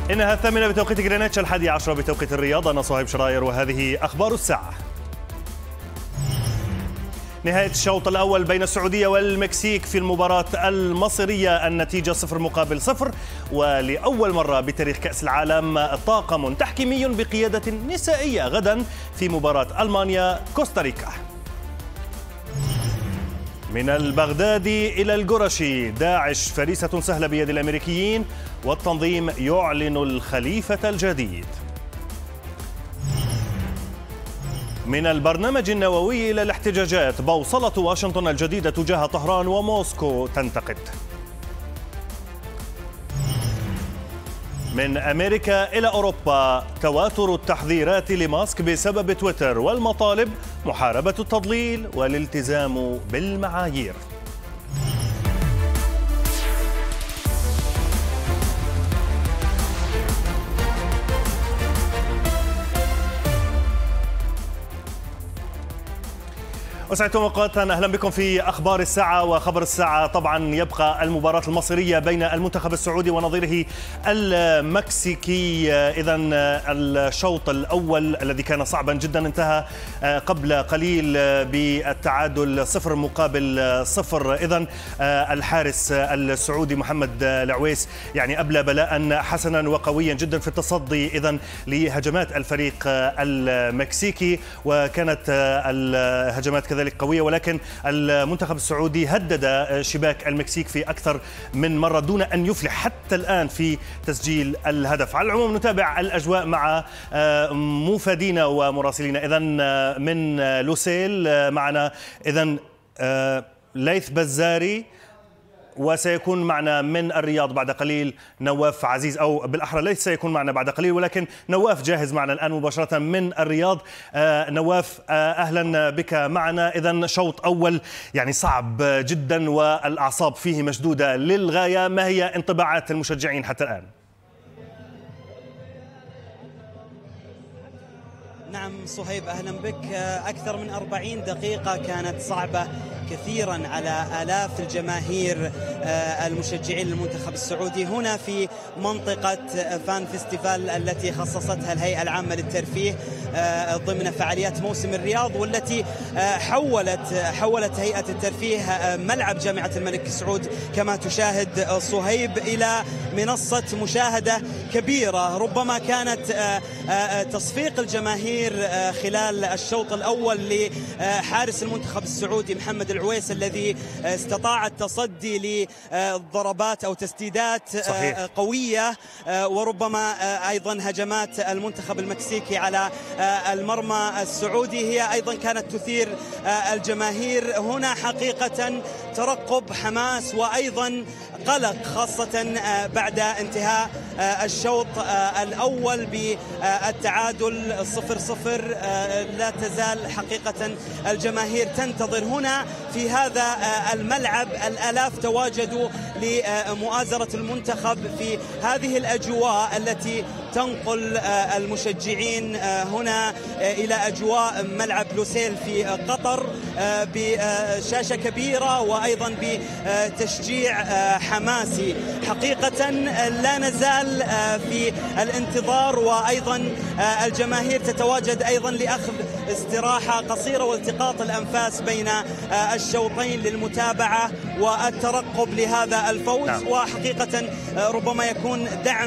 إنها 8 بتوقيت غرينتش، 11 بتوقيت الرياض. أنا صهيب شراير وهذه أخبار الساعة. نهاية الشوط الأول بين السعودية والمكسيك في المباراة المصيرية، النتيجة 0-0، ولأول مرة بتاريخ كأس العالم طاقم تحكيمي بقيادة نسائية غدا في مباراة ألمانيا كوستاريكا. من البغدادي إلى القرشي، داعش فريسة سهلة بيد الأمريكيين، والتنظيم يعلن الخليفة الجديد. من البرنامج النووي إلى الاحتجاجات، بوصلة واشنطن الجديدة تجاه طهران وموسكو تنتقد. من أمريكا إلى أوروبا، تواتر التحذيرات لماسك بسبب تويتر، والمطالب محاربة التضليل والالتزام بالمعايير. وسعدتم اوقاتا، اهلا بكم في اخبار الساعه. وخبر الساعه طبعا يبقى المباراه المصيريه بين المنتخب السعودي ونظيره المكسيكي. اذا الشوط الاول الذي كان صعبا جدا انتهى قبل قليل بالتعادل 0-0. اذا الحارس السعودي محمد العويس يعني ابلى بلاء حسنا وقويا جدا في التصدي اذا لهجمات الفريق المكسيكي، وكانت الهجمات كذلك قوية، ولكن المنتخب السعودي هدد شباك المكسيك في أكثر من مرة دون أن يفلح حتى الآن في تسجيل الهدف. على العموم نتابع الأجواء مع مفادينا ومراسلينا. إذن من لوسيل معنا إذن ليث بزاري، وسيكون معنا من الرياض بعد قليل نواف عزيز، أو بالأحرى ليس سيكون معنا بعد قليل ولكن نواف جاهز معنا الآن مباشرة من الرياض. نواف أهلا بك معنا. إذن شوط أول يعني صعب جدا والأعصاب فيه مشدودة للغاية، ما هي انطباعات المشجعين حتى الآن؟ نعم صهيب، أهلا بك. أكثر من 40 دقيقة كانت صعبة كثيرا على آلاف الجماهير المشجعين للمنتخب السعودي هنا في منطقة فان فيستيفال التي خصصتها الهيئة العامة للترفيه ضمن فعاليات موسم الرياض، والتي حولت هيئة الترفيه ملعب جامعة الملك سعود كما تشاهد صهيب إلى منصة مشاهدة كبيرة. ربما كانت تصفيق الجماهير خلال الشوط الأول لحارس المنتخب السعودي محمد العويس الذي استطاع التصدي لضربات أو تسديدات قوية، وربما أيضا هجمات المنتخب المكسيكي على المرمى السعودي هي أيضا كانت تثير الجماهير. هنا حقيقة ترقب، حماس، وأيضا قلق، خاصة بعد انتهاء الشوط الأول بالتعادل 0-0. لا تزال حقيقة الجماهير تنتظر هنا في هذا الملعب. الآلاف تواجدوا لمؤازرة المنتخب في هذه الأجواء التي تنقل المشجعين هنا إلى أجواء ملعب لوسيل في قطر بشاشة كبيرة وأيضا بتشجيع حماسي. حقيقة لا نزال في الانتظار، وأيضا الجماهير تتواجد أيضا لأخذ استراحة قصيرة والتقاط الأنفاس بين الشوطين للمتابعة والترقب لهذا الفوز. وحقيقة ربما يكون دعم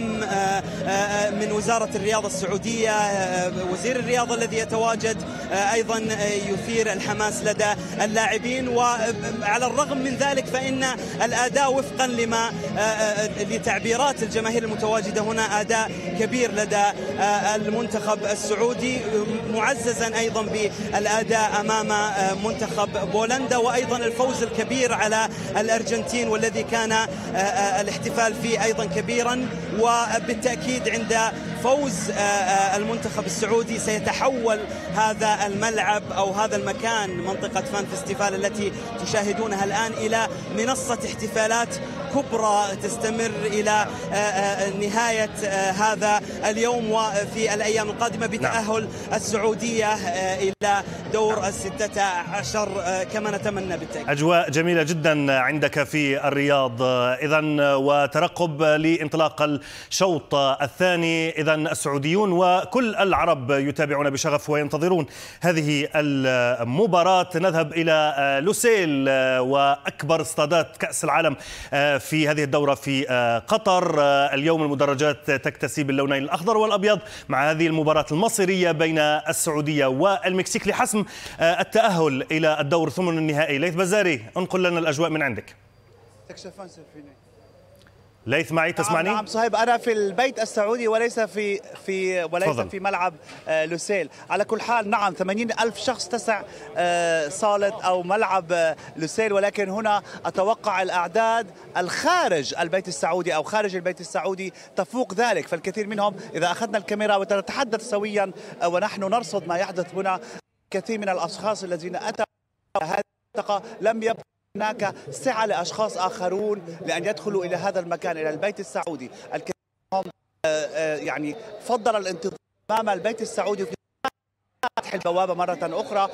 من وزارة الرياضة السعودية، وزير الرياضة الذي يتواجد أيضا يثير الحماس لدى اللاعبين. وعلى الرغم من ذلك فإن الأداء وفقا لتعبيرات الجماهير المتواجدة هنا أداء كبير لدى المنتخب السعودي، معززا أيضا بالأداء أمام منتخب بولندا، وأيضا الفوز الكبير على الأرجنتين والذي كان الاحتفال فيه أيضا كبيرا. وبالتأكيد عند فوز المنتخب السعودي سيتحول هذا الملعب أو هذا المكان منطقة فان فيستيفال التي تشاهدونها الآن إلى منصة احتفالات كبرى تستمر إلى نهاية هذا اليوم وفي الأيام القادمة بتأهل السعودية إلى دور ال16 كما نتمنى بالتأكيد. أجواء جميلة جدا عندك في الرياض إذن، وترقب لانطلاق الشوط الثاني. إذن السعوديون وكل العرب يتابعون بشغف وينتظرون هذه المباراة. نذهب إلى لوسيل وأكبر استادات كأس العالم في هذه الدورة في قطر. اليوم المدرجات تكتسي باللونين الأخضر والأبيض مع هذه المباراة المصيرية بين السعودية والمكسيك لحسم التأهل إلى الدور ثمن النهائي. ليث بزاري، انقل لنا الأجواء من عندك. ليث معي، تسمعني؟ نعم صهيب، أنا في البيت السعودي وليس في ملعب لوسيل. على كل حال نعم 80,000 شخص تسع صالة أو ملعب لوسيل، ولكن هنا أتوقع الأعداد الخارج البيت السعودي أو خارج البيت السعودي تفوق ذلك. فالكثير منهم إذا أخذنا الكاميرا ونتحدث سويا ونحن نرصد ما يحدث هنا، كثير من الأشخاص الذين أتوا هذه المنطقة لم يبقى هناك سعة لأشخاص آخرون لأن يدخلوا إلى هذا المكان، إلى البيت السعودي. الكثير منهم يعني فضل الانتظار أمام البيت السعودي في فتح البوابة مرة أخرى.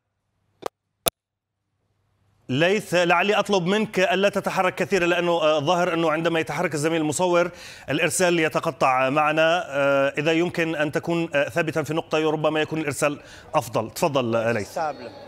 ليث، لعلي أطلب منك ألا تتحرك كثيرا، لأنه ظاهر أنه عندما يتحرك الزميل المصور الإرسال يتقطع معنا. إذا يمكن أن تكون ثابتا في نقطة ربما يكون الإرسال أفضل. تفضل ليث.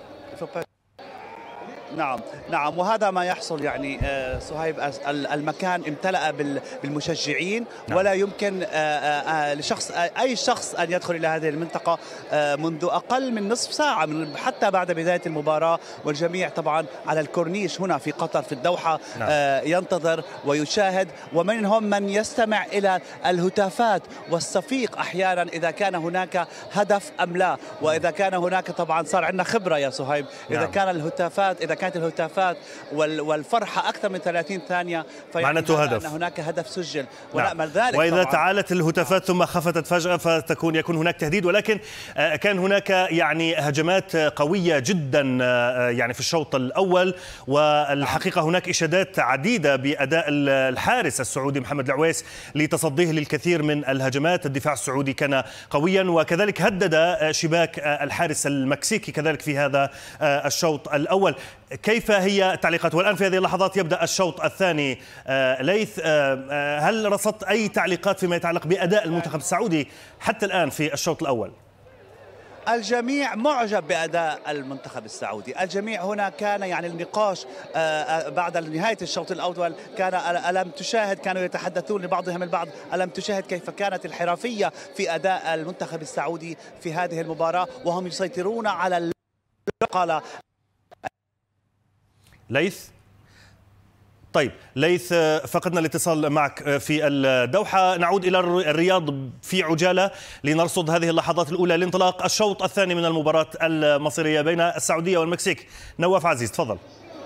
نعم وهذا ما يحصل يعني صهيب. المكان امتلأ بالمشجعين، ولا يمكن أي شخص أن يدخل إلى هذه المنطقة منذ أقل من نصف ساعة حتى بعد بداية المباراة. والجميع طبعا على الكورنيش هنا في قطر في الدوحة ينتظر ويشاهد، ومنهم من يستمع إلى الهتافات والصفيق أحيانا إذا كان هناك هدف أم لا. وإذا كان هناك طبعا صار عندنا خبرة يا صهيب، إذا كانت الهتافات والفرحة أكثر من 30 ثانية معناته هدف، أن هناك هدف سجل ونأمل ذلك. وإذا تعالت الهتافات ثم خفتت فجأة يكون هناك تهديد. ولكن كان هناك يعني هجمات قوية جدا يعني في الشوط الأول، والحقيقة هناك إشادات عديدة بأداء الحارس السعودي محمد العويس لتصديه للكثير من الهجمات. الدفاع السعودي كان قويا، وكذلك هدد شباك الحارس المكسيكي كذلك في هذا الشوط الأول. كيف هي تعليقات؟ والآن في هذه اللحظات يبدأ الشوط الثاني. ليث، هل رصدت أي تعليقات فيما يتعلق بأداء المنتخب السعودي حتى الآن في الشوط الأول؟ الجميع معجب بأداء المنتخب السعودي. الجميع هنا كان يعني النقاش بعد نهاية الشوط الأول كان ألم تشاهد، كانوا يتحدثون لبعضهم البعض ألم تشاهد كيف كانت الحرفية في أداء المنتخب السعودي في هذه المباراة، وهم يسيطرون على قال ليث. طيب ليث، فقدنا الاتصال معك في الدوحة. نعود إلى الرياض في عجالة لنرصد هذه اللحظات الأولى لانطلاق الشوط الثاني من المباراة المصيرية بين السعودية والمكسيك. نواف عزيز، تفضل.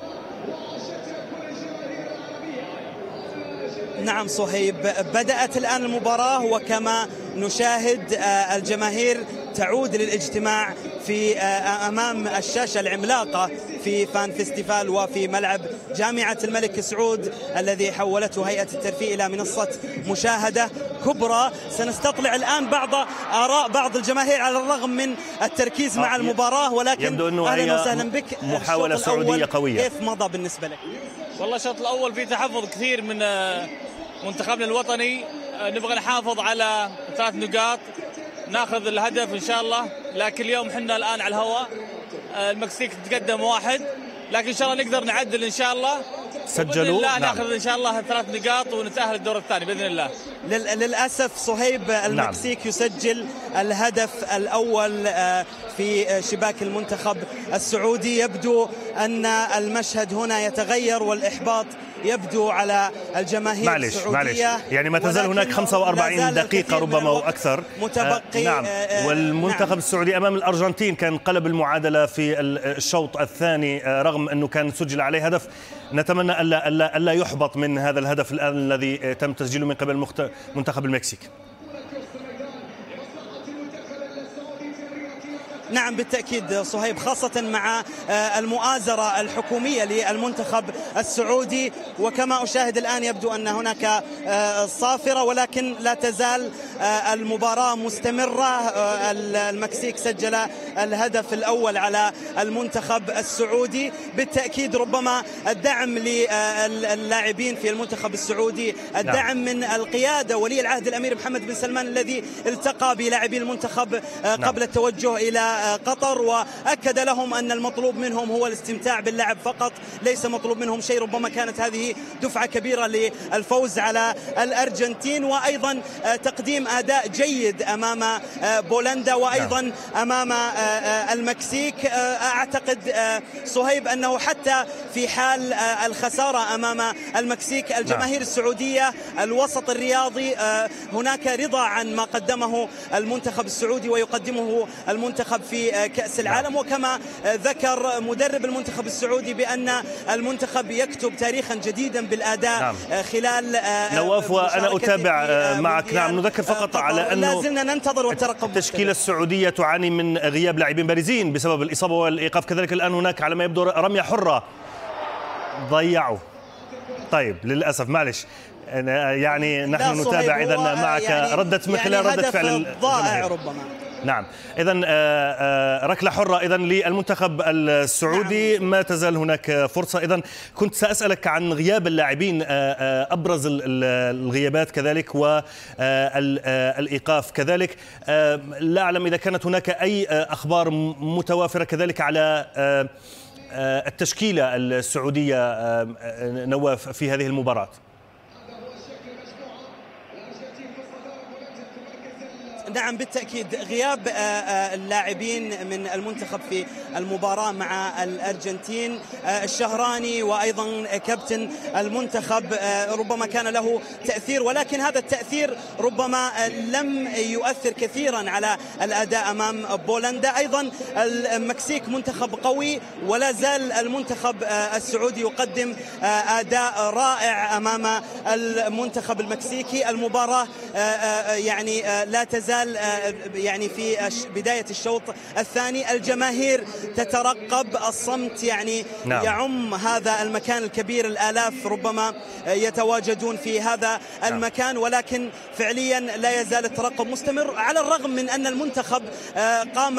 نعم صهيب، بدأت الآن المباراة، وكما نشاهد الجماهير تعود للاجتماع في أمام الشاشة العملاقة في فان فيستيفال وفي ملعب جامعة الملك سعود الذي حولته هيئة الترفيه إلى منصة مشاهدة كبرى. سنستطلع الآن آراء بعض الجماهير على الرغم من التركيز مع المباراة، ولكن يبدو أنه أهلا وسهلا بك. محاولة سعودية قوية. كيف مضى بالنسبة لك؟ والله الشوط الأول في تحفظ كثير من منتخبنا الوطني. نبغى نحافظ على 3 نقاط، ناخذ الهدف إن شاء الله. لكن اليوم حنا الآن على الهواء، المكسيك تقدم 1، لكن إن شاء الله نقدر نعدل إن شاء الله. سجلوا ناخذ إن شاء الله 3 نقاط ونتأهل الدور الثاني بإذن الله. للأسف صهيب المكسيك يسجل الهدف الأول في شباك المنتخب السعودي. يبدو أن المشهد هنا يتغير والإحباط يبدو على الجماهير السعودية. معلش يعني ما تزال هناك 45 دقيقة ربما وأكثر متبقي. نعم. والمنتخب السعودي أمام الأرجنتين كان قلب المعادلة في الشوط الثاني رغم أنه كان سجل عليه هدف. نتمنى ألا يحبط من هذا الهدف الآن الذي تم تسجيله من قبل منتخب المكسيك. نعم بالتأكيد صهيب، خاصة مع المؤازرة الحكومية للمنتخب السعودي. وكما أشاهد الآن يبدو أن هناك صافرة، ولكن لا تزال المباراة مستمرة. المكسيك سجل الهدف الأول على المنتخب السعودي. بالتأكيد ربما الدعم للاعبين في المنتخب السعودي، الدعم من القيادة، ولي العهد الأمير محمد بن سلمان الذي التقى بلاعبي المنتخب قبل التوجه إلى قطر، وأكد لهم أن المطلوب منهم هو الاستمتاع باللعب فقط، ليس مطلوب منهم شيء. ربما كانت هذه دفعة كبيرة للفوز على الأرجنتين، وأيضا تقديم أداء جيد أمام بولندا وأيضا أمام المكسيك. أعتقد صهيب أنه حتى في حال الخسارة أمام المكسيك الجماهير السعودية، الوسط الرياضي، هناك رضا عن ما قدمه المنتخب السعودي ويقدمه المنتخب في كأس العالم. وكما ذكر مدرب المنتخب السعودي بأن المنتخب يكتب تاريخا جديدا بالأداء خلال نواف، وأنا أتابع معك. نذكر فقط على أنه لا زلنا ننتظر والترقب. التشكيلة السعودية تعاني من غياب لاعبين بارزين بسبب الإصابة والإيقاف، كذلك الآن هناك على ما يبدو رمية حرة ضيعوا. طيب للأسف معلش، يعني نحن نتابع إذا معك يعني ردة من خلال ردة فعل ضائع ربما. نعم، إذا ركلة حرة إذا للمنتخب السعودي. نعم. ما تزال هناك فرصة. إذا كنت سأسألك عن غياب اللاعبين، أبرز الغيابات كذلك والإيقاف كذلك. لا أعلم إذا كانت هناك أي أخبار متوافرة كذلك على التشكيلة السعودية نواف في هذه المباراة. نعم بالتأكيد، غياب اللاعبين من المنتخب في المباراة مع الأرجنتين، الشهراني وأيضا كابتن المنتخب ربما كان له تأثير، ولكن هذا التأثير ربما لم يؤثر كثيرا على الأداء أمام بولندا. أيضا المكسيك منتخب قوي، ولا زال المنتخب السعودي يقدم أداء رائع أمام المنتخب المكسيكي. المباراة يعني لا تزال يعني في بداية الشوط الثاني، الجماهير تترقب، الصمت يعني نعم. يعم هذا المكان الكبير، الآلاف ربما يتواجدون في هذا المكان، ولكن فعليا لا يزال الترقب مستمر، على الرغم من أن المنتخب قام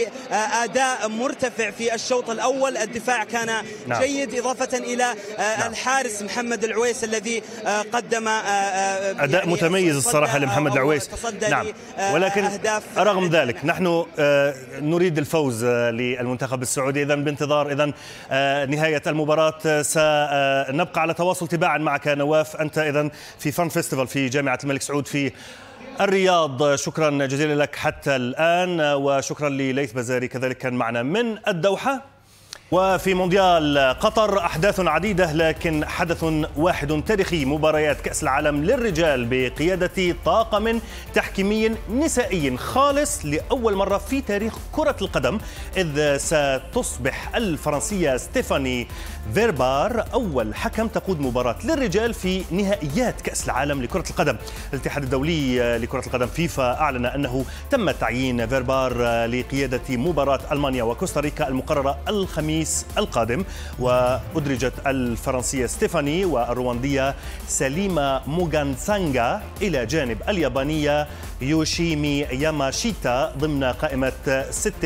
بأداء مرتفع في الشوط الأول. الدفاع كان جيد، إضافة إلى الحارس محمد العويس الذي قدم أداء يعني متميز الصراحة لمحمد العويس. نعم، ولكن رغم ذلك نحن نريد الفوز للمنتخب السعودي. إذن بانتظار نهاية المباراة. سنبقى على تواصل تباعا معك نواف، أنت إذن في فن فيستيفال في جامعة الملك سعود في الرياض. شكرا جزيلا لك حتى الآن، وشكرا لليث بزاري كذلك كان معنا من الدوحة. وفي مونديال قطر أحداث عديدة، لكن حدث واحد تاريخي، مباريات كأس العالم للرجال بقيادة طاقم تحكيمي نسائي خالص لأول مرة في تاريخ كرة القدم، إذ ستصبح الفرنسية ستيفاني فيربار أول حكم تقود مباراة للرجال في نهائيات كأس العالم لكرة القدم. الاتحاد الدولي لكرة القدم فيفا أعلن أنه تم تعيين فيربار لقيادة مباراة ألمانيا وكوستاريكا المقررة الخميس القادم، وأدرجت الفرنسية ستيفاني والرواندية سليما موغانسانغا إلى جانب اليابانية يوشيمي ياماشيتا ضمن قائمة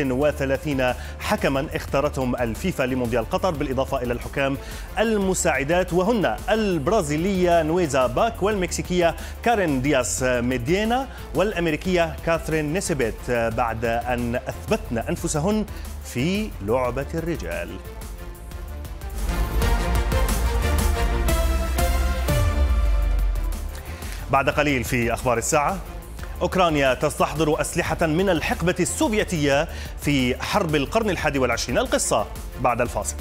36 حكما اختارتهم الفيفا لمونديال قطر، بالإضافة إلى الحكام المساعدات، وهن البرازيلية نويزا باك والمكسيكية كارين دياس ميدينا والأمريكية كاثرين نيسبيت، بعد أن أثبتن أنفسهن في لعبة الرجال. بعد قليل في أخبار الساعة، أوكرانيا تستحضر أسلحة من الحقبة السوفيتية في حرب القرن ال21. القصة بعد الفاصل.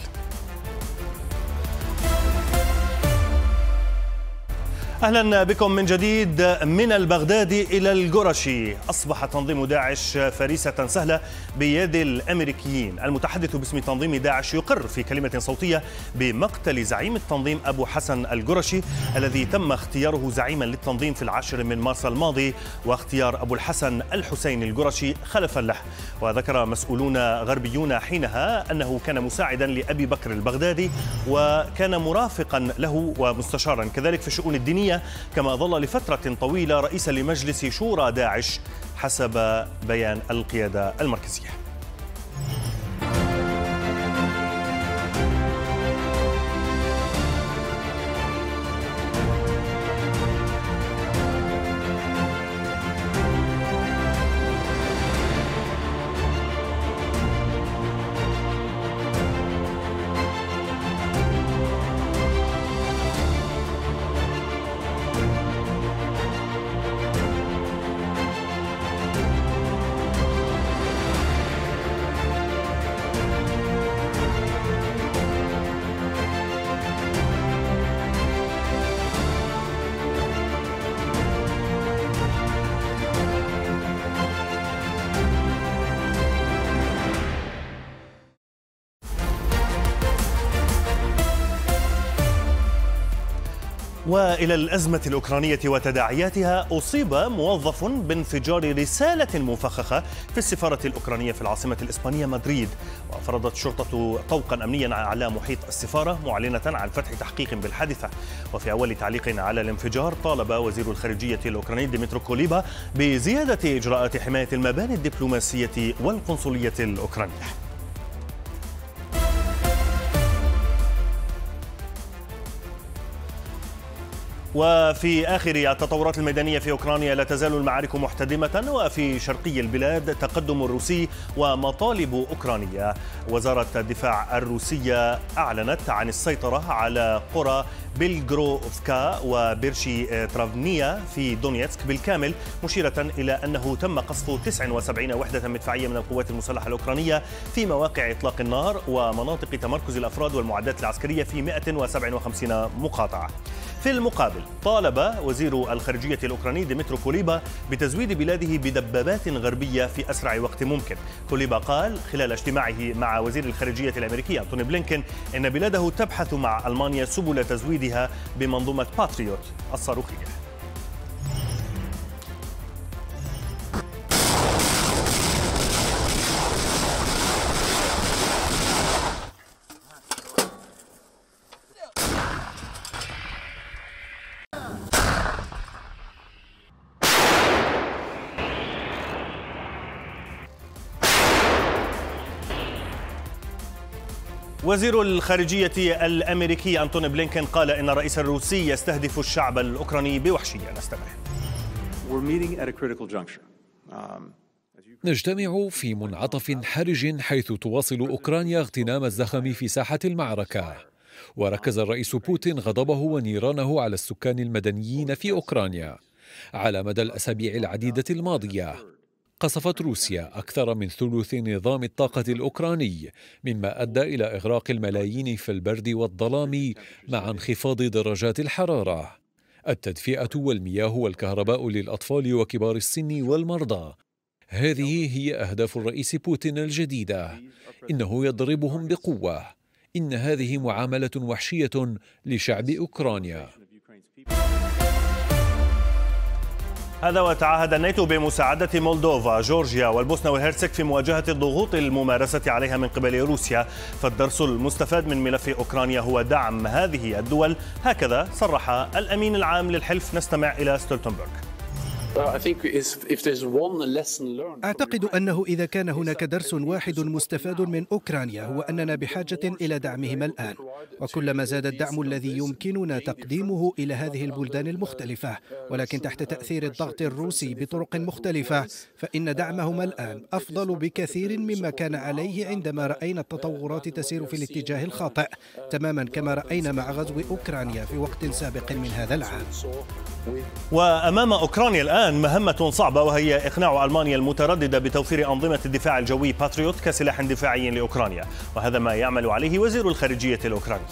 أهلا بكم من جديد. من البغدادي إلى القرشي، أصبح تنظيم داعش فريسة سهلة بيد الأمريكيين. المتحدث باسم تنظيم داعش يقر في كلمة صوتية بمقتل زعيم التنظيم أبو حسن القرشي الذي تم اختياره زعيما للتنظيم في 10 من مارس الماضي، واختيار أبو الحسن الحسين القرشي خلفا له. وذكر مسؤولون غربيون حينها أنه كان مساعدا لأبي بكر البغدادي، وكان مرافقا له ومستشارا كذلك في الشؤون الدينية الأوكرانية، كما ظل لفترة طويلة رئيسا لمجلس شورى داعش حسب بيان القيادة المركزية. وإلى الأزمة الأوكرانية وتداعياتها، أصيب موظف بانفجار رسالة مفخخة في السفارة الأوكرانية في العاصمة الإسبانية مدريد، وفرضت شرطة طوقا أمنيا على محيط السفارة معلنة عن فتح تحقيق بالحادثة. وفي أول تعليق على الانفجار، طالب وزير الخارجية الأوكراني ديمترو كوليبا بزيادة إجراءات حماية المباني الدبلوماسية والقنصلية الأوكرانية. وفي آخر التطورات الميدانية في أوكرانيا، لا تزال المعارك محتدمة، وفي شرقي البلاد تقدم روسي ومطالب أوكرانية. وزارة الدفاع الروسية أعلنت عن السيطرة على قرى بيلغروفكا وبيرشي ترافنيا في دونيتسك بالكامل، مشيرة إلى أنه تم قصف 79 وحدة مدفعية من القوات المسلحة الأوكرانية في مواقع إطلاق النار ومناطق تمركز الأفراد والمعدات العسكرية في 157 مقاطعة. في المقابل، طالب وزير الخارجية الأوكراني ديمترو كوليبا بتزويد بلاده بدبابات غربية في أسرع وقت ممكن. كوليبا قال خلال اجتماعه مع وزير الخارجية الأمريكي أنتوني بلينكين إن بلاده تبحث مع ألمانيا سبل تزويدها بمنظومة باتريوت الصاروخية. وزير الخارجية الأمريكي أنتوني بلينكين قال إن الرئيس الروسي يستهدف الشعب الأوكراني بوحشية. نستمع. نجتمع في منعطف حرج حيث تواصل أوكرانيا اغتنام الزخم في ساحة المعركة. وركز الرئيس بوتين غضبه ونيرانه على السكان المدنيين في أوكرانيا. على مدى الأسابيع العديدة الماضية، قصفت روسيا أكثر من ثلث نظام الطاقة الأوكراني، مما أدى إلى إغراق الملايين في البرد والظلام مع انخفاض درجات الحرارة. التدفئة والمياه والكهرباء للأطفال وكبار السن والمرضى، هذه هي أهداف الرئيس بوتين الجديدة. إنه يضربهم بقوة. إن هذه معاملة وحشية لشعب أوكرانيا. هذا وتعهد الناتو بمساعدة مولدوفا، جورجيا والبوسنة والهرسك في مواجهة الضغوط الممارسة عليها من قبل روسيا. فالدرس المستفاد من ملف أوكرانيا هو دعم هذه الدول، هكذا صرح الأمين العام للحلف. نستمع إلى ستولتنبرغ. أعتقد أنه إذا كان هناك درس واحد مستفاد من أوكرانيا هو أننا بحاجة إلى دعمهم الآن، وكلما زاد الدعم الذي يمكننا تقديمه إلى هذه البلدان المختلفة ولكن تحت تأثير الضغط الروسي بطرق مختلفة، فإن دعمهم الآن أفضل بكثير مما كان عليه عندما رأينا التطورات تسير في الاتجاه الخاطئ، تماما كما رأينا مع غزو أوكرانيا في وقت سابق من هذا العام. وأمام أوكرانيا الآن مهمة صعبة، وهي إقناع ألمانيا المترددة بتوفير أنظمة الدفاع الجوي باتريوت كسلاح دفاعي لأوكرانيا، وهذا ما يعمل عليه وزير الخارجية الأوكراني.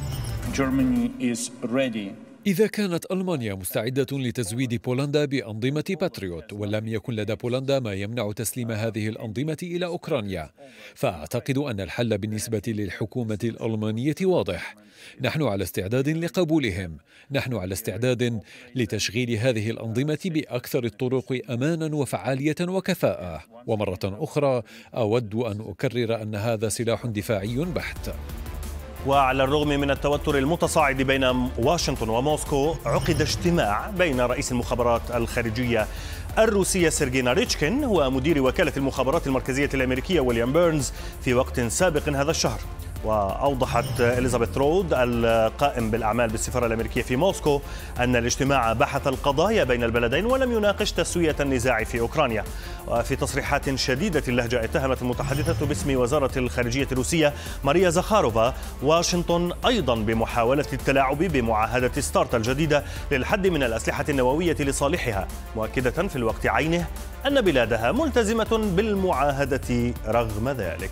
إذا كانت ألمانيا مستعدة لتزويد بولندا بأنظمة باتريوت، ولم يكن لدى بولندا ما يمنع تسليم هذه الأنظمة إلى أوكرانيا، فأعتقد أن الحل بالنسبة للحكومة الألمانية واضح. نحن على استعداد لقبولهم، نحن على استعداد لتشغيل هذه الأنظمة بأكثر الطرق أمانا وفعالية وكفاءة. ومرة أخرى أود أن أكرر أن هذا سلاح دفاعي بحت. وعلى الرغم من التوتر المتصاعد بين واشنطن وموسكو، عقد اجتماع بين رئيس المخابرات الخارجية الروسية سيرجي ناريتشكين ومدير وكالة المخابرات المركزية الأمريكية ويليام بيرنز في وقت سابق هذا الشهر. وأوضحت إليزابيث رود القائم بالأعمال بالسفارة الأمريكية في موسكو أن الاجتماع بحث القضايا بين البلدين ولم يناقش تسوية النزاع في أوكرانيا. وفي تصريحات شديدة اللهجة اتهمت المتحدثة باسم وزارة الخارجية الروسية ماريا زخاروفا واشنطن أيضا بمحاولة التلاعب بمعاهدة ستارت الجديدة للحد من الأسلحة النووية لصالحها، مؤكدة في الوقت عينه أن بلادها ملتزمة بالمعاهدة رغم ذلك.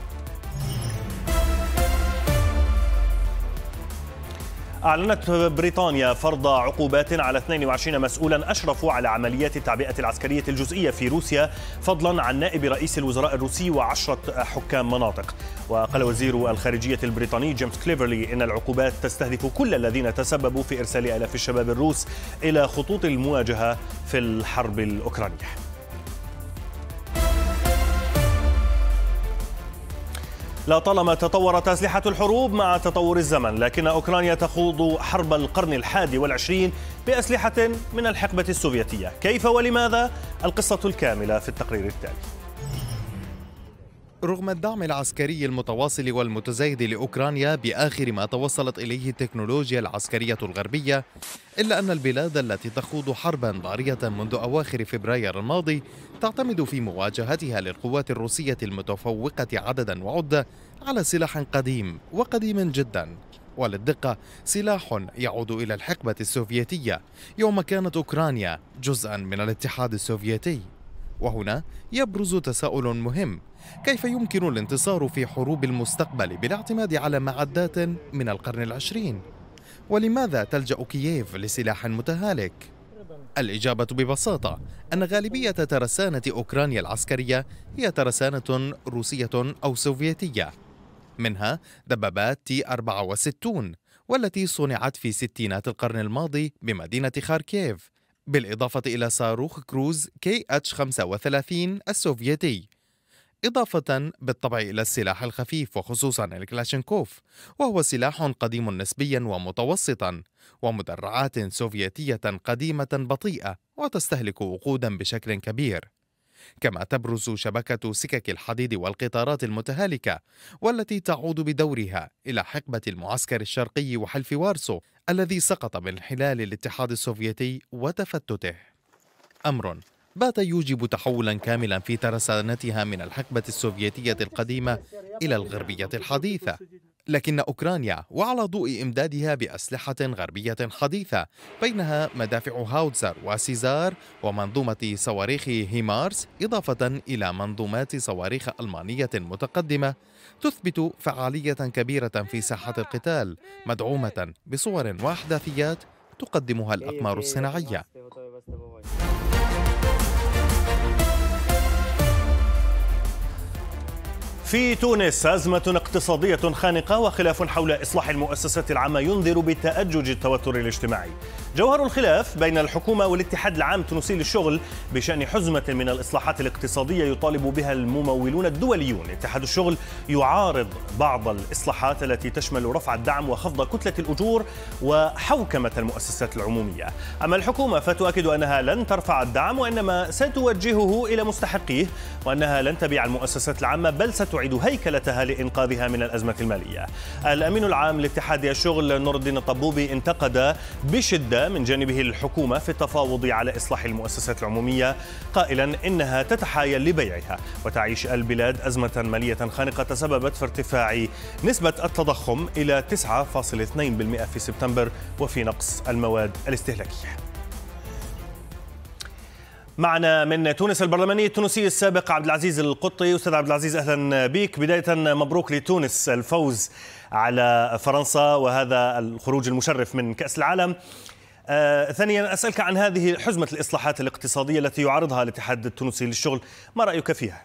أعلنت بريطانيا فرض عقوبات على 22 مسؤولا أشرفوا على عمليات التعبئة العسكرية الجزئية في روسيا، فضلا عن نائب رئيس الوزراء الروسي و10 حكام مناطق. وقال وزير الخارجية البريطاني جيمس كليفرلي إن العقوبات تستهدف كل الذين تسببوا في إرسال آلاف الشباب الروس إلى خطوط المواجهة في الحرب الأوكرانية. لا طالما تطورت أسلحة الحروب مع تطور الزمن، لكن أوكرانيا تخوض حرب القرن ال21 بأسلحة من الحقبة السوفيتية. كيف ولماذا؟ القصة الكاملة في التقرير التالي. رغم الدعم العسكري المتواصل والمتزايد لأوكرانيا بآخر ما توصلت إليه التكنولوجيا العسكرية الغربية، إلا أن البلاد التي تخوض حربا ضارية منذ أواخر فبراير الماضي تعتمد في مواجهتها للقوات الروسية المتفوقة عددا وعدة على سلاح قديم وقديم جدا، وللدقة سلاح يعود إلى الحقبة السوفيتية يوم كانت أوكرانيا جزءا من الاتحاد السوفيتي. وهنا يبرز تساؤل مهم: كيف يمكن الانتصار في حروب المستقبل بالاعتماد على معدات من القرن العشرين؟ ولماذا تلجأ كييف لسلاح متهالك؟ الإجابة ببساطة أن غالبية ترسانة أوكرانيا العسكرية هي ترسانة روسية أو سوفيتية، منها دبابات T-64 والتي صنعت في ستينات القرن الماضي بمدينة خاركيف، بالإضافة إلى صاروخ كروز KH-35 السوفيتي، إضافة بالطبع إلى السلاح الخفيف وخصوصا الكلاشينكوف، وهو سلاح قديم نسبيا ومتوسطا، ومدرعات سوفيتية قديمة بطيئة وتستهلك وقودا بشكل كبير. كما تبرز شبكة سكك الحديد والقطارات المتهالكة، والتي تعود بدورها إلى حقبة المعسكر الشرقي وحلف وارسو الذي سقط من انحلال الاتحاد السوفيتي وتفتته، أمر بات يوجب تحولا كاملا في ترسانتها من الحقبة السوفيتية القديمة إلى الغربية الحديثة. لكن أوكرانيا، وعلى ضوء إمدادها بأسلحة غربية حديثة بينها مدافع هاوتزر وسيزار ومنظومة صواريخ هيمارس، إضافة إلى منظومات صواريخ ألمانية متقدمة، تثبت فعالية كبيرة في ساحة القتال، مدعومة بصور وأحداثيات تقدمها الأقمار الصناعية. في تونس أزمة اقتصادية خانقة وخلاف حول إصلاح المؤسسات العامة ينذر بتأجج التوتر الاجتماعي. جوهر الخلاف بين الحكومة والاتحاد العام التونسي للشغل بشأن حزمة من الإصلاحات الاقتصادية يطالب بها الممولون الدوليون. اتحاد الشغل يعارض بعض الإصلاحات التي تشمل رفع الدعم وخفض كتلة الأجور وحوكمة المؤسسات العمومية. أما الحكومة فتؤكد أنها لن ترفع الدعم وإنما ستوجهه إلى مستحقيه، وأنها لن تبيع المؤسسات العامة بل ستعيد هيكلتها لإنقاذها من الأزمة المالية. الأمين العام لاتحاد الشغل نور الدين الطبوبي انتقد بشدة من جانبه الحكومة في التفاوض على إصلاح المؤسسات العمومية، قائلا إنها تتحايل لبيعها. وتعيش البلاد أزمة مالية خانقة تسببت في ارتفاع نسبة التضخم إلى 9.2% في سبتمبر وفي نقص المواد الاستهلاكية. معنا من تونس البرلماني التونسي السابق عبد العزيز القطي. أستاذ عبد العزيز أهلا بك. بداية مبروك لتونس الفوز على فرنسا وهذا الخروج المشرف من كأس العالم. ثانيا أسألك عن هذه حزمة الإصلاحات الاقتصادية التي يعارضها الاتحاد التونسي للشغل، ما رأيك فيها؟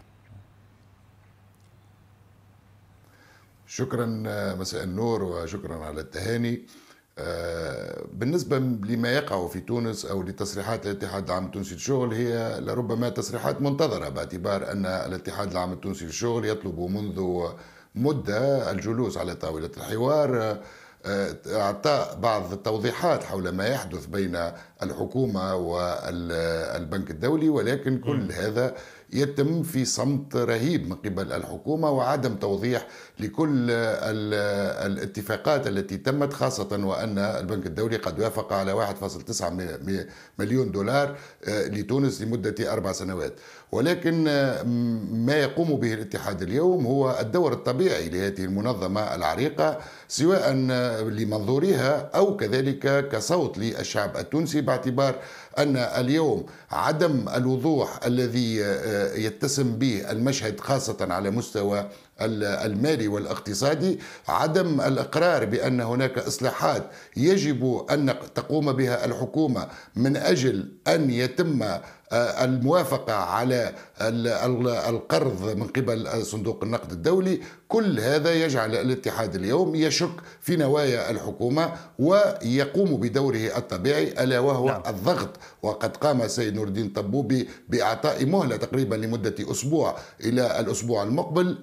شكرا، مساء النور وشكرا على التهاني. بالنسبة لما يقع في تونس أو لتصريحات الاتحاد العام التونسي للشغل، هي لربما تصريحات منتظرة، باعتبار أن الاتحاد العام التونسي للشغل يطلب منذ مدة الجلوس على طاولة الحوار، أعطاء بعض التوضيحات حول ما يحدث بين الحكومة والبنك الدولي، ولكن كل هذا يتم في صمت رهيب من قبل الحكومة وعدم توضيح لكل الاتفاقات التي تمت، خاصة وأن البنك الدولي قد وافق على 1.9 مليون دولار لتونس لمدة 4 سنوات. ولكن ما يقوم به الاتحاد اليوم هو الدور الطبيعي لهذه المنظمة العريقة، سواء لمنظورها أو كذلك كصوت للشعب التونسي، باعتبار أن اليوم عدم الوضوح الذي يتسم به المشهد خاصة على مستوى المالي والاقتصادي، عدم الإقرار بأن هناك إصلاحات يجب أن تقوم بها الحكومة من أجل أن يتم الموافقة على القرض من قبل صندوق النقد الدولي. كل هذا يجعل الاتحاد اليوم يشك في نوايا الحكومة ويقوم بدوره الطبيعي، ألا وهو الضغط. وقد قام السيد نور الدين طبوبي بإعطاء مهلة تقريبا لمدة أسبوع إلى الأسبوع المقبل،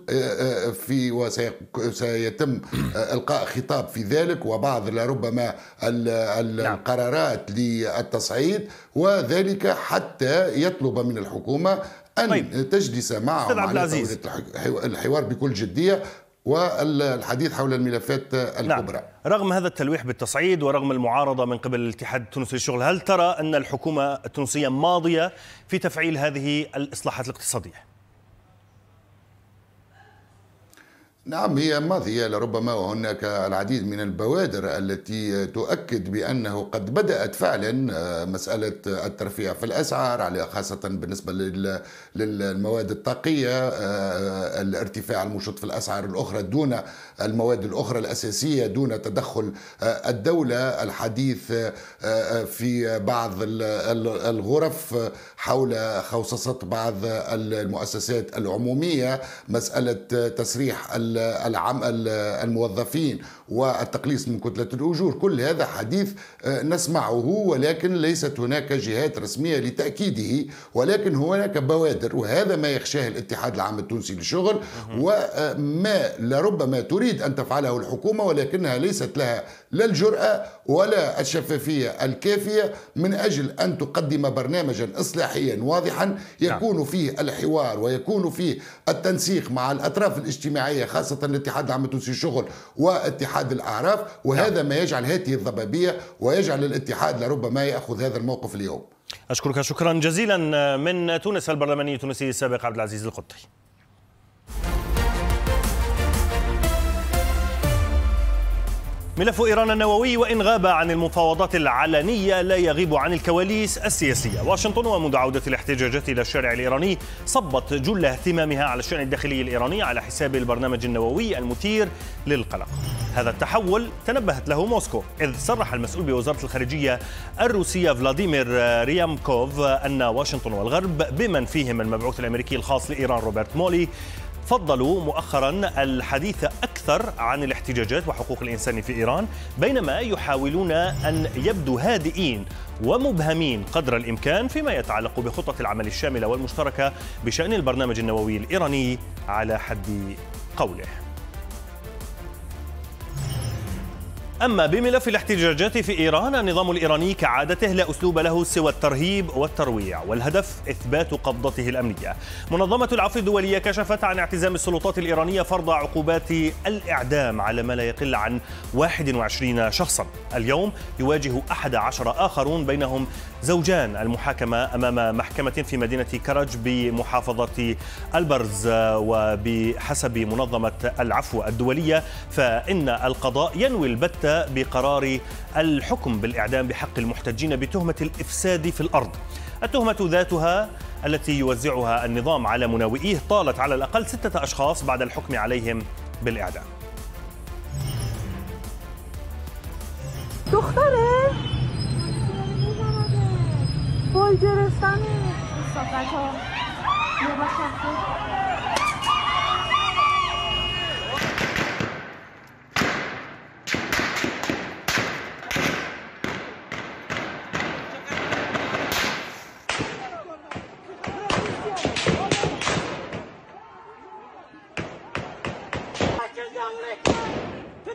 وسيتم إلقاء خطاب في ذلك وبعض لربما القرارات للتصعيد، وذلك حتى يطلب من الحكومة أن تجلس معهم على طاولة الحوار بكل جدية والحديث حول الملفات الكبرى. رغم هذا التلويح بالتصعيد ورغم المعارضة من قبل الاتحاد التونسي للشغل، هل ترى أن الحكومة التونسية ماضية في تفعيل هذه الإصلاحات الاقتصادية؟ نعم، هي ماضية لربما، وهناك العديد من البوادر التي تؤكد بأنه قد بدأت فعلا مسألة الترفيع في الأسعار، على خاصة بالنسبة للمواد الطاقية، الارتفاع المشط في الأسعار الأخرى دون المواد الأخرى الأساسية، دون تدخل الدولة، الحديث في بعض الغرف حول خوصصة بعض المؤسسات العمومية، مسألة تسريح الموظفين والتقليص من كتلة الأجور. كل هذا حديث نسمعه، ولكن ليست هناك جهات رسمية لتأكيده، ولكن هناك بوادر، وهذا ما يخشاه الاتحاد العام التونسي للشغل، وما لربما تريد أن تفعله الحكومة، ولكنها ليست لها لا الجرأة ولا الشفافية الكافية من أجل أن تقدم برنامجا إصلاحيا واضحا يكون فيه الحوار ويكون فيه التنسيق مع الأطراف الاجتماعية، خاصة الاتحاد العام التونسي للشغل واتحاد الأعراف. وهذا ما يجعل هذه الضبابية ويجعل الاتحاد لربما يأخذ هذا الموقف اليوم. أشكرك شكرا جزيلا من تونس البرلماني التونسي السابق عبد العزيز القطي. ملف إيران النووي وإن غاب عن المفاوضات العلنية لا يغيب عن الكواليس السياسية. واشنطن ومنذ عودة الاحتجاجات إلى الشارع الإيراني صبت جل اهتمامها على الشأن الداخلي الإيراني على حساب البرنامج النووي المثير للقلق. هذا التحول تنبهت له موسكو، إذ صرح المسؤول بوزارة الخارجية الروسية فلاديمير ريامكوف أن واشنطن والغرب بمن فيهم المبعوث الأمريكي الخاص لإيران روبرت مولي فضلوا مؤخرا الحديث أكثر عن الاحتجاجات وحقوق الإنسان في إيران، بينما يحاولون أن يبدوا هادئين ومبهمين قدر الإمكان فيما يتعلق بخطة العمل الشاملة والمشتركة بشأن البرنامج النووي الإيراني على حد قوله. أما بملف الاحتجاجات في إيران، النظام الإيراني كعادته لا أسلوب له سوى الترهيب والترويع، والهدف إثبات قبضته الأمنية. منظمة العفو الدولية كشفت عن اعتزام السلطات الإيرانية فرض عقوبات الإعدام على ما لا يقل عن 21 شخصا. اليوم يواجه 11 آخرون بينهم زوجان المحاكمة أمام محكمة في مدينة كرج بمحافظة البرز. وبحسب منظمة العفو الدولية فإن القضاء ينوي البت بقرار الحكم بالإعدام بحق المحتجين بتهمة الإفساد في الأرض. التهمة ذاتها التي يوزعها النظام على مناوئيه طالت على الأقل 6 أشخاص بعد الحكم عليهم بالإعدام.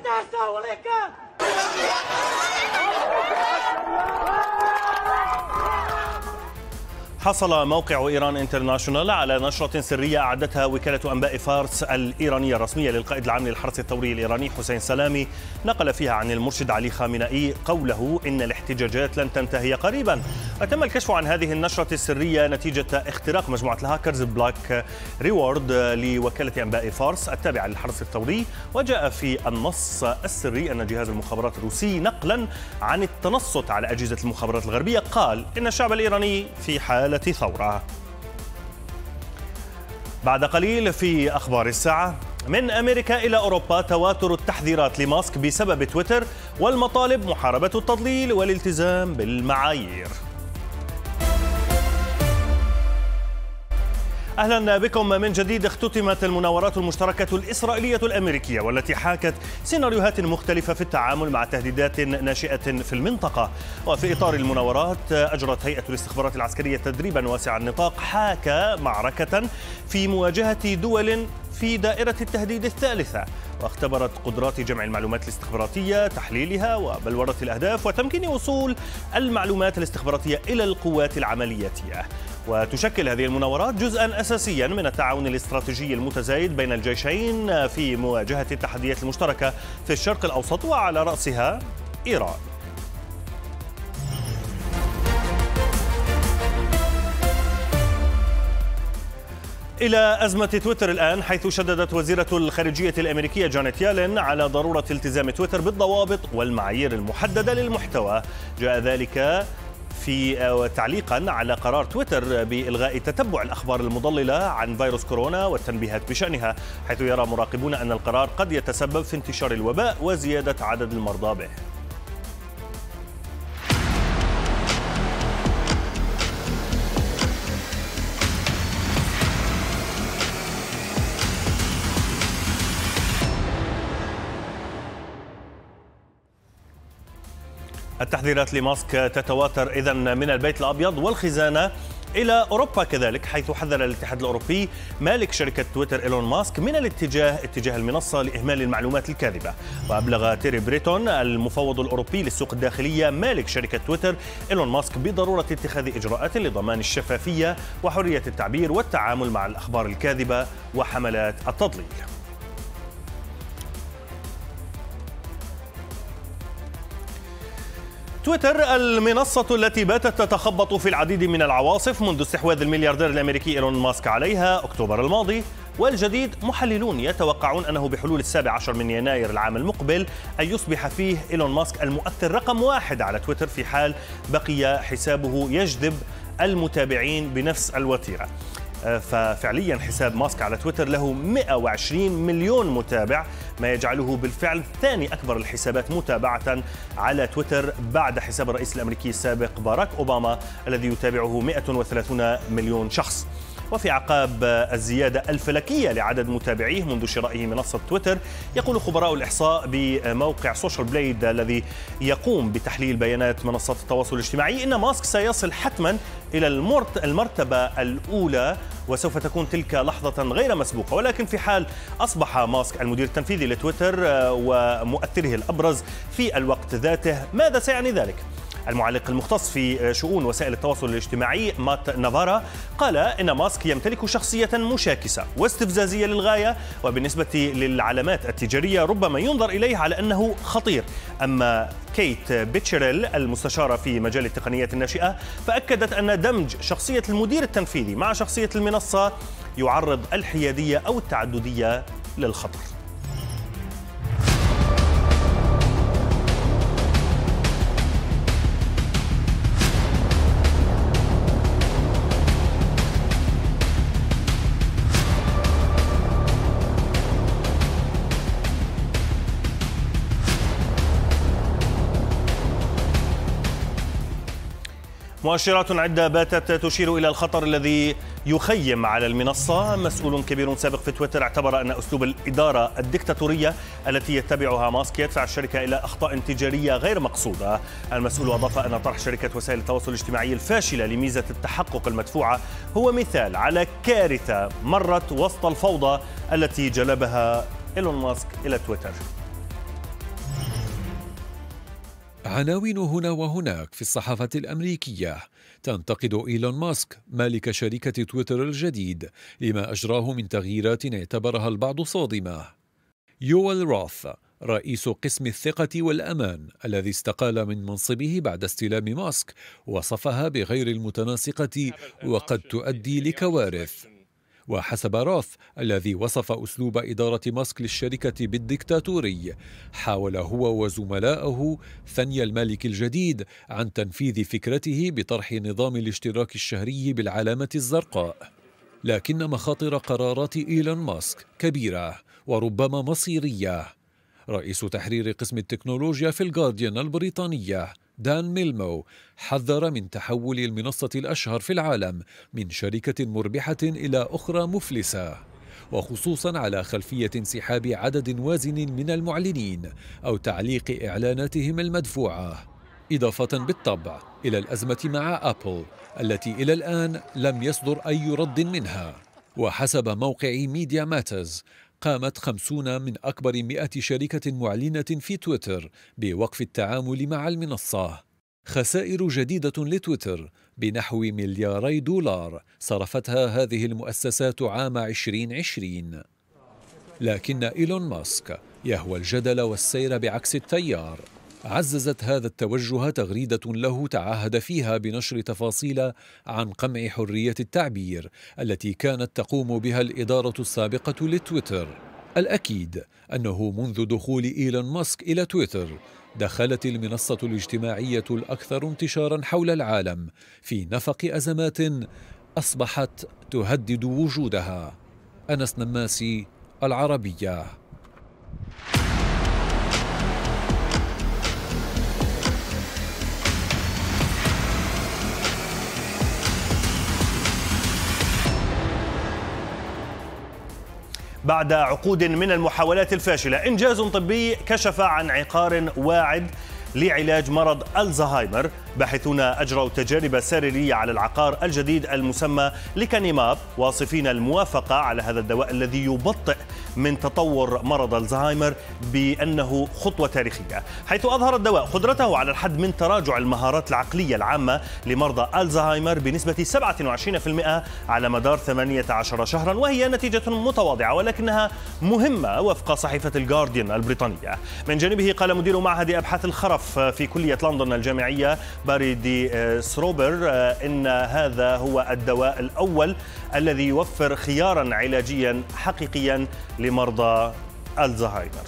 حصل موقع إيران انترناشونال على نشرة سرية أعدتها وكالة أنباء فارس الإيرانية الرسمية للقائد العام للحرس الثوري الإيراني حسين سلامي، نقل فيها عن المرشد علي خامنئي قوله إن الاحتجاجات لن تنتهي قريبا. وتم الكشف عن هذه النشرة السرية نتيجة اختراق مجموعة الهاكرز بلاك ريورد لوكالة أنباء فارس التابعة للحرس الثوري. وجاء في النص السري أن جهاز المخابرات الروسي نقلا عن التنصت على أجهزة المخابرات الغربية قال إن الشعب الإيراني في حالة ثورة. بعد قليل في أخبار الساعة، من أمريكا إلى أوروبا تواتر التحذيرات لماسك بسبب تويتر والمطالب محاربة التضليل والالتزام بالمعايير. أهلا بكم من جديد. اختتمت المناورات المشتركة الإسرائيلية الأمريكية والتي حاكت سيناريوهات مختلفة في التعامل مع تهديدات ناشئة في المنطقة. وفي إطار المناورات أجرت هيئة الاستخبارات العسكرية تدريبا واسع النطاق حاكى معركة في مواجهة دول في دائرة التهديد الثالثة، واختبرت قدرات جمع المعلومات الاستخباراتية، تحليلها وبلورة الأهداف وتمكين وصول المعلومات الاستخباراتية إلى القوات العملياتية. وتشكل هذه المناورات جزءا أساسيا من التعاون الاستراتيجي المتزايد بين الجيشين في مواجهة التحديات المشتركة في الشرق الأوسط وعلى رأسها إيران. إلى أزمة تويتر الآن، حيث شددت وزيرة الخارجية الأمريكية جانيت يالين على ضرورة التزام تويتر بالضوابط والمعايير المحددة للمحتوى. جاء ذلك في تعليقا على قرار تويتر بإلغاء تتبع الأخبار المضللة عن فيروس كورونا والتنبيهات بشأنها، حيث يرى مراقبون أن القرار قد يتسبب في انتشار الوباء وزيادة عدد المرضى به. التحذيرات لماسك تتواتر إذن من البيت الأبيض والخزانة إلى أوروبا كذلك، حيث حذر الاتحاد الأوروبي مالك شركة تويتر إيلون ماسك من اتجاه المنصة لإهمال المعلومات الكاذبة. وأبلغ تيري بريتون المفوض الأوروبي للسوق الداخلية مالك شركة تويتر إيلون ماسك بضرورة اتخاذ إجراءات لضمان الشفافية وحرية التعبير والتعامل مع الأخبار الكاذبة وحملات التضليل. تويتر المنصة التي باتت تتخبط في العديد من العواصف منذ استحواذ الملياردير الأمريكي إيلون ماسك عليها أكتوبر الماضي. والجديد، محللون يتوقعون أنه بحلول 17 من يناير العام المقبل أن يصبح فيه إيلون ماسك المؤثر رقم 1 على تويتر، في حال بقي حسابه يجذب المتابعين بنفس الوتيرة. ففعليا حساب ماسك على تويتر له 120 مليون متابع، ما يجعله بالفعل ثاني أكبر الحسابات متابعة على تويتر بعد حساب الرئيس الأمريكي السابق باراك أوباما الذي يتابعه 130 مليون شخص. وفي أعقاب الزيادة الفلكية لعدد متابعيه منذ شرائه منصة تويتر، يقول خبراء الإحصاء بموقع سوشيال بليد الذي يقوم بتحليل بيانات منصات التواصل الاجتماعي إن ماسك سيصل حتما إلى المرتبة الأولى، وسوف تكون تلك لحظة غير مسبوقة. ولكن في حال أصبح ماسك المدير التنفيذي لتويتر ومؤثره الأبرز في الوقت ذاته، ماذا سيعني ذلك؟ المعلق المختص في شؤون وسائل التواصل الاجتماعي مات نافارا قال إن ماسك يمتلك شخصية مشاكسة واستفزازية للغاية، وبالنسبة للعلامات التجارية ربما ينظر إليه على أنه خطير. أما كيت بيتشريل المستشارة في مجال التقنيات الناشئة فأكدت أن دمج شخصية المدير التنفيذي مع شخصية المنصة يعرض الحيادية أو التعددية للخطر. مؤشرات عدة باتت تشير إلى الخطر الذي يخيم على المنصة. مسؤول كبير سابق في تويتر اعتبر أن أسلوب الإدارة الدكتاتورية التي يتبعها ماسك يدفع الشركة إلى أخطاء تجارية غير مقصودة. المسؤول أضاف أن طرح شركة وسائل التواصل الاجتماعي الفاشلة لميزة التحقق المدفوعة هو مثال على كارثة مرت وسط الفوضى التي جلبها إيلون ماسك إلى تويتر. عناوين هنا وهناك في الصحافة الأمريكية تنتقد إيلون ماسك مالك شركة تويتر الجديد لما أجراه من تغييرات اعتبرها البعض صادمة. يويل روث رئيس قسم الثقة والأمان الذي استقال من منصبه بعد استلام ماسك وصفها بغير المتناسقة وقد تؤدي لكوارث. وحسب روث الذي وصف أسلوب إدارة ماسك للشركة بالديكتاتوري، حاول هو وزملائه ثني المالك الجديد عن تنفيذ فكرته بطرح نظام الاشتراك الشهري بالعلامة الزرقاء. لكن مخاطر قرارات إيلون ماسك كبيرة وربما مصيرية. رئيس تحرير قسم التكنولوجيا في الجارديان البريطانية دان ميلمو حذر من تحول المنصة الأشهر في العالم من شركة مربحة إلى أخرى مفلسة، وخصوصا على خلفية انسحاب عدد وازن من المعلنين أو تعليق إعلاناتهم المدفوعة، إضافة بالطبع إلى الأزمة مع أبل التي إلى الآن لم يصدر أي رد منها. وحسب موقع ميديا ماترز قامت 50 من أكبر 100 شركة معلنة في تويتر بوقف التعامل مع المنصة. خسائر جديدة لتويتر بنحو $2 مليار صرفتها هذه المؤسسات عام 2020. لكن إيلون ماسك يهوى الجدل والسير بعكس التيار. عززت هذا التوجه تغريدة له تعهد فيها بنشر تفاصيل عن قمع حرية التعبير التي كانت تقوم بها الإدارة السابقة لتويتر. الأكيد أنه منذ دخول إيلون ماسك إلى تويتر دخلت المنصة الاجتماعية الأكثر انتشارا حول العالم في نفق أزمات أصبحت تهدد وجودها. أنس نماسي، العربية. بعد عقود من المحاولات الفاشلة، إنجاز طبي كشف عن عقار واعد لعلاج مرض الزهايمر. باحثون أجروا تجارب سريرية على العقار الجديد المسمى ليكانيماب، واصفين الموافقة على هذا الدواء الذي يبطئ من تطور مرض الزهايمر بأنه خطوة تاريخية، حيث أظهر الدواء قدرته على الحد من تراجع المهارات العقلية العامة لمرضى الزهايمر بنسبة 27% على مدار 18 شهرا، وهي نتيجة متواضعة ولكنها مهمة وفق صحيفة الجارديان البريطانية. من جانبه قال مدير معهد أبحاث الخرف في كلية لندن الجامعية باري دي سروبر إن هذا هو الدواء الأول الذي يوفر خيارا علاجيا حقيقيا لمرضى الزهايمر.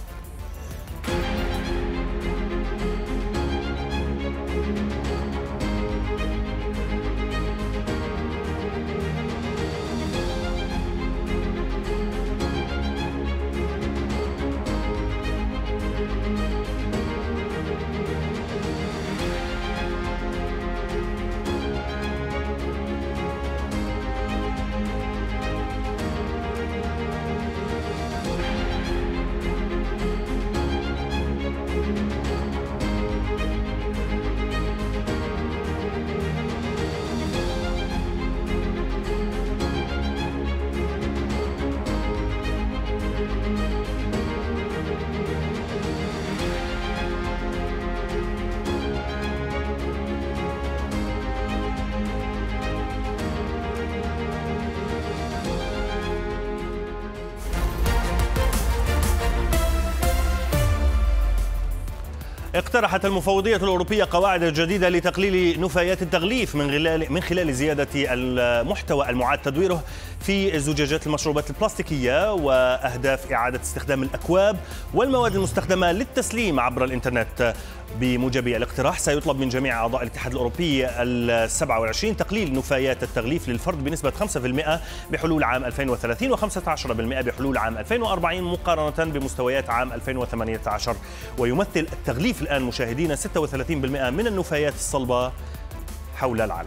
اقترحت المفوضية الأوروبية قواعد جديدة لتقليل نفايات التغليف من خلال زيادة المحتوى المعاد تدويره في زجاجات المشروبات البلاستيكية وأهداف إعادة استخدام الأكواب والمواد المستخدمة للتسليم عبر الإنترنت. بموجب الاقتراح سيطلب من جميع أعضاء الاتحاد الأوروبي 27 تقليل نفايات التغليف للفرد بنسبة 5% بحلول عام 2030 و15% بحلول عام 2040 مقارنة بمستويات عام 2018. ويمثل التغليف الآن مشاهدين 36% من النفايات الصلبة حول العالم.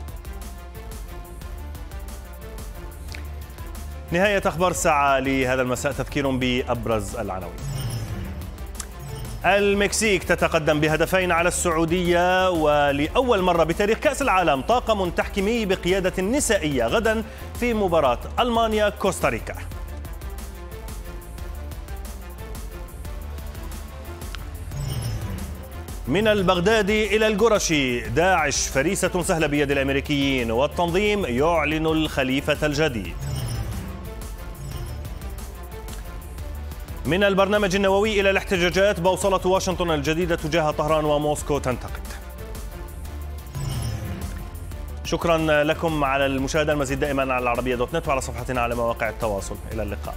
نهاية أخبار الساعة لهذا المساء، تذكير بأبرز العناوين. المكسيك تتقدم بهدفين على السعودية، ولأول مرة بتاريخ كأس العالم طاقم تحكيمي بقيادة نسائية غدا في مباراة ألمانيا كوستاريكا. من البغدادي إلى القرشي، داعش فريسة سهلة بيد الأمريكيين، والتنظيم يعلن الخليفة الجديد. من البرنامج النووي إلى الاحتجاجات، بوصلة واشنطن الجديدة تجاه طهران وموسكو تنتقد. شكرا لكم على المشاهدة. المزيد دائما على العربية.نت وعلى صفحتنا على مواقع التواصل. إلى اللقاء.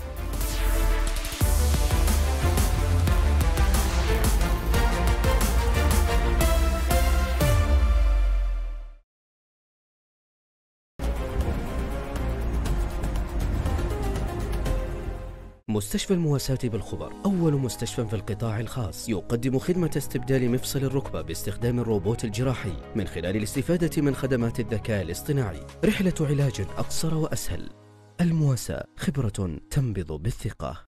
مستشفى المواساة بالخبر، أول مستشفى في القطاع الخاص يقدم خدمة استبدال مفصل الركبة باستخدام الروبوت الجراحي من خلال الاستفادة من خدمات الذكاء الاصطناعي. رحلة علاج أقصر وأسهل. المواساة، خبرة تنبض بالثقة.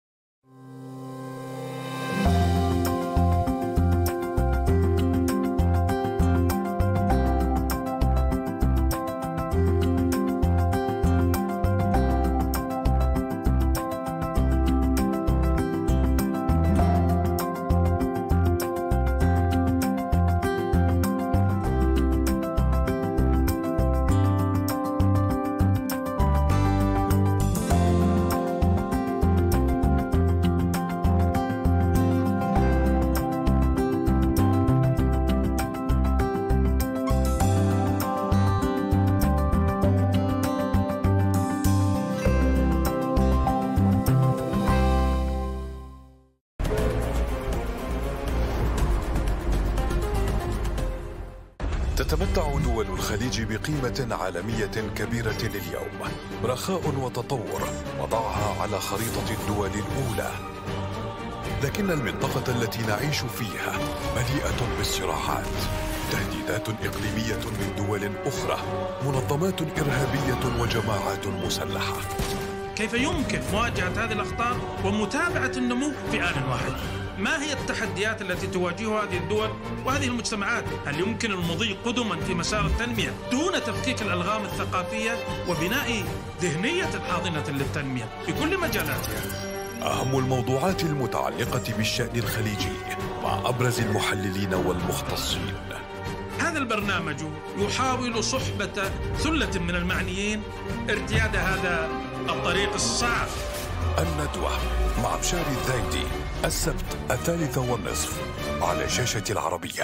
تتمتع دول الخليج بقيمة عالمية كبيرة اليوم، رخاء وتطور وضعها على خريطة الدول الأولى. لكن المنطقة التي نعيش فيها مليئة بالصراعات، تهديدات إقليمية من دول أخرى، منظمات إرهابية وجماعات مسلحة. كيف يمكن مواجهة هذه الأخطار ومتابعة النمو في آن واحد؟ ما هي التحديات التي تواجهها هذه الدول وهذه المجتمعات؟ هل يمكن المضي قدما في مسار التنمية دون تفكيك الألغام الثقافية وبناء ذهنية حاضنة للتنمية في كل مجالاتها؟ أهم الموضوعات المتعلقة بالشأن الخليجي مع أبرز المحللين والمختصين. هذا البرنامج يحاول صحبة ثلة من المعنيين ارتياد هذا الطريق الصعب. الندوة مع بشار الذايدي، السبت 3:30 على شاشة العربية.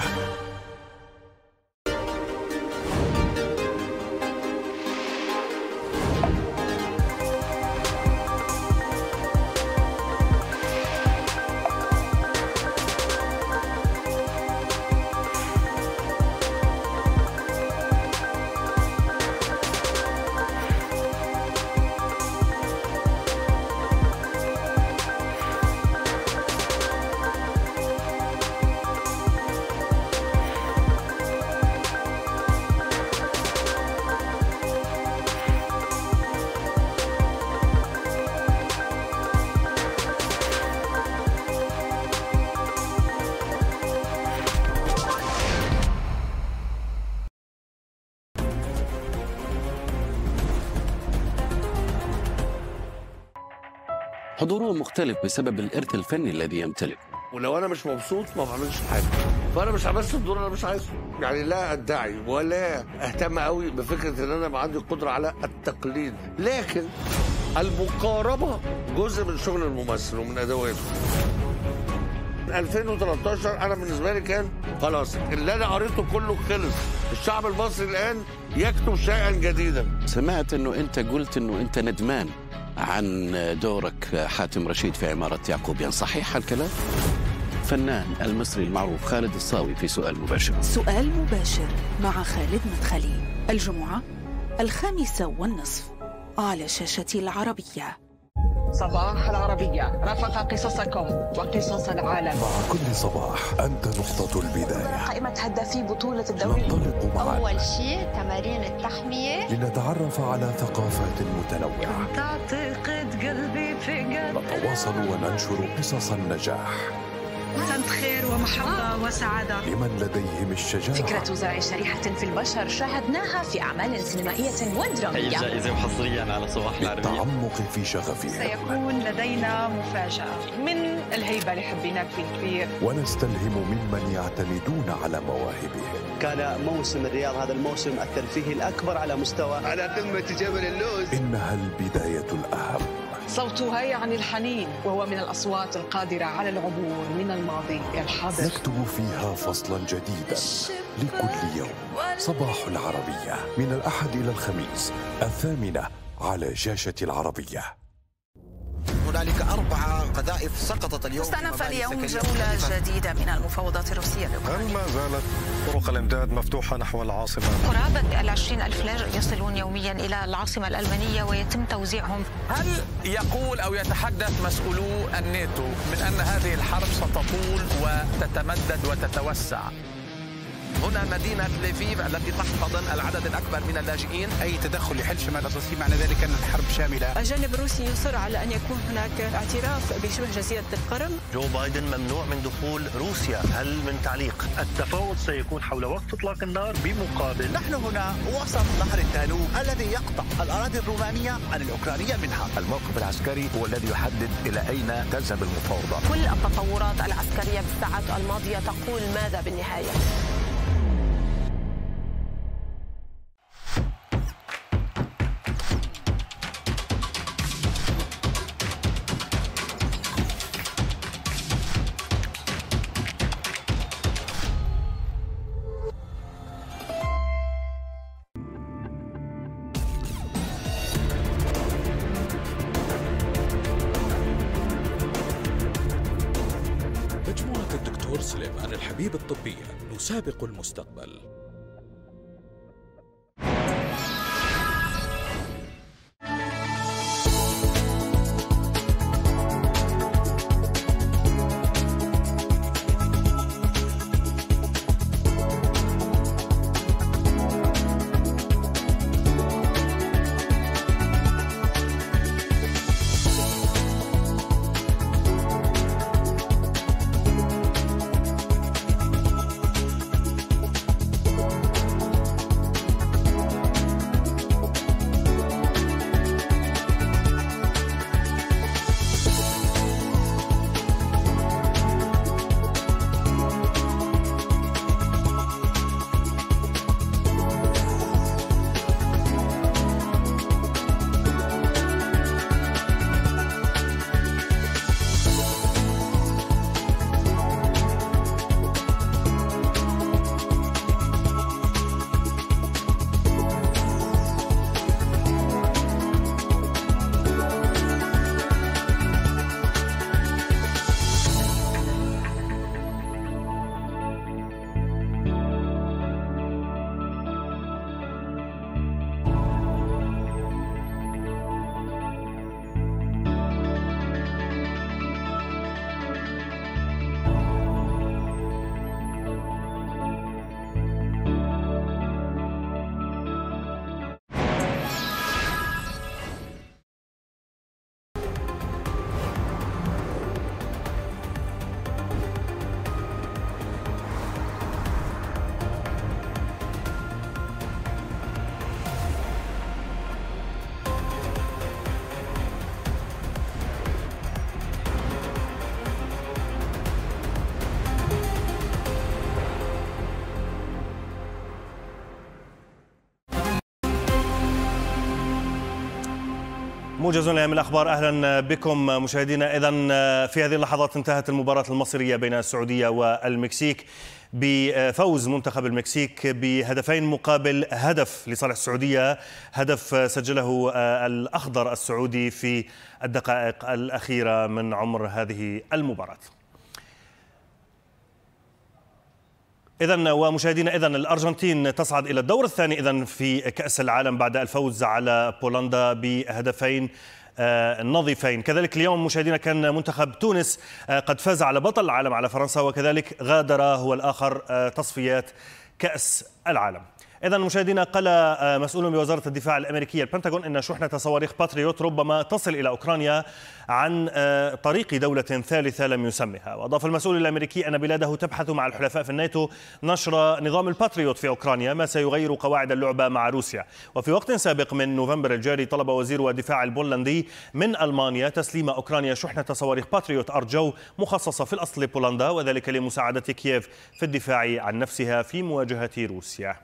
حضوره مختلف بسبب الإرث الفني الذي يمتلكه. ولو أنا مش مبسوط ما بعملش حاجة، فأنا مش همثل الدور أنا مش عايزه. يعني لا أدعي ولا أهتم قوي بفكرة إن أنا ما عندي القدرة على التقليد، لكن المقاربة جزء من شغل الممثل ومن أدواته. 2013 أنا بالنسبة لي كان خلاص اللي أنا قريته كله خلص. الشعب المصري الآن يكتب شيئا جديدا. سمعت إنه أنت قلت إنه أنت ندمان عن دورك حاتم رشيد في عمارة يعقوبيان، صحيح هالكلام؟ فنان المصري المعروف خالد الصاوي في سؤال مباشر. سؤال مباشر مع خالد مدخلي الجمعة 5:30 على شاشة العربية. صباح العربية رفق قصصكم وقصص العالم. مع كل صباح أنت نقطة البداية. قائمة هدافي بطولة الدوري. ننطلق معا. أول شيء تمارين التحمية لنتعرف على ثقافات متنوعة. تعتقد قلبي في قلبي. نتواصل وننشر قصص النجاح. سنة خير ومحبة وسعادة. لمن لديهم الشجاعة. فكرة زرع شريحة في البشر شاهدناها في أعمال سينمائية ودرامية. هي جائزة حصريا على صباح العربية. للتعمق في شغفهم. سيكون لدينا مفاجأة من الهيبة اللي حبيناك فيه كثير. ونستلهم ممن يعتمدون على مواهبهم. كان موسم الرياض هذا الموسم الترفيهي الأكبر على مستوى على قمة جبل اللوز. إنها البداية الأهم. صوتها يعني الحنين، وهو من الأصوات القادرة على العبور من الماضي إلى الحاضر. نكتب فيها فصلا جديدا لكل يوم. صباح العربية من الأحد إلى الخميس 8:00 على شاشة العربية. هنالك 4 قذائف سقطت اليوم. استأنف اليوم جولة جديدة من المفاوضات الروسية الأوكرانية. هل ما زالت طرق الإمداد مفتوحة نحو العاصمة؟ قرابة 20,000 لاجئ يصلون يوميا إلى العاصمة الألمانية ويتم توزيعهم. هل يقول أو يتحدث مسؤولو الناتو من أن هذه الحرب ستطول وتتمدد وتتوسع؟ هنا مدينة ليفيف التي تحتضن العدد الأكبر من اللاجئين. أي تدخل لحل شمال الروسي معنى ذلك أن الحرب شاملة. الجانب الروسي يصر على أن يكون هناك اعتراف بشبه جزيرة القرم. جو بايدن ممنوع من دخول روسيا، هل من تعليق؟ التفاوض سيكون حول وقف إطلاق النار بمقابل. نحن هنا وسط نهر الدانوب الذي يقطع الأراضي الرومانية عن الأوكرانية منها. الموقف العسكري هو الذي يحدد إلى أين تذهب المفاوضات. كل التطورات العسكرية بالساعات الماضية تقول ماذا بالنهاية؟ مجموعة الدكتور سليمان الحبيب الطبية نسابق المستقبل. موجز من الأخبار. أهلا بكم مشاهدينا. إذن في هذه اللحظات انتهت المباراة المصيرية بين السعودية والمكسيك بفوز منتخب المكسيك بهدفين مقابل هدف لصالح السعودية، هدف سجله الأخضر السعودي في الدقائق الأخيرة من عمر هذه المباراة. إذن ومشاهدينا، إذن الأرجنتين تصعد إلى الدور الثاني إذن في كأس العالم بعد الفوز على بولندا بهدفين نظيفين. كذلك اليوم مشاهدينا كان منتخب تونس قد فاز على بطل العالم على فرنسا، وكذلك غادر هو الآخر تصفيات كأس العالم. إذا مشاهدينا، قال مسؤول بوزارة الدفاع الأمريكية البنتاغون أن شحنة صواريخ باتريوت ربما تصل إلى أوكرانيا عن طريق دولة ثالثة لم يسمها. وأضاف المسؤول الأمريكي أن بلاده تبحث مع الحلفاء في الناتو نشر نظام الباتريوت في أوكرانيا، ما سيغير قواعد اللعبة مع روسيا. وفي وقت سابق من نوفمبر الجاري طلب وزير الدفاع البولندي من ألمانيا تسليم أوكرانيا شحنة صواريخ باتريوت أرجو مخصصة في الأصل لبولندا، وذلك لمساعدة كييف في الدفاع عن نفسها في مواجهة روسيا.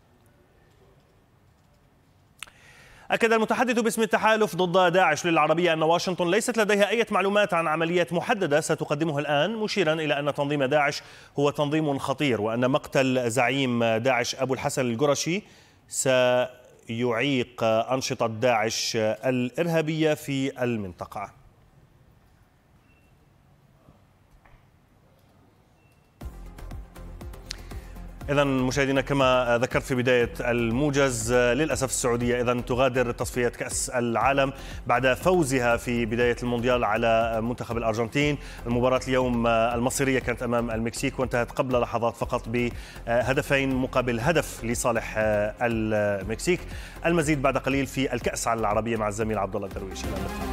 أكد المتحدث باسم التحالف ضد داعش للعربية أن واشنطن ليست لديها أي معلومات عن عمليات محددة ستقدمها الآن، مشيرا إلى أن تنظيم داعش هو تنظيم خطير، وأن مقتل زعيم داعش أبو الحسن القرشي سيعيق أنشطة داعش الإرهابية في المنطقة. إذا مشاهدينا، كما ذكرت في بداية الموجز، للأسف السعودية إذا تغادر تصفيات كأس العالم بعد فوزها في بداية المونديال على منتخب الأرجنتين. المباراة اليوم المصيرية كانت أمام المكسيك وانتهت قبل لحظات فقط بهدفين مقابل هدف لصالح المكسيك. المزيد بعد قليل في الكأس على العربية مع الزميل عبد الله الدرويش.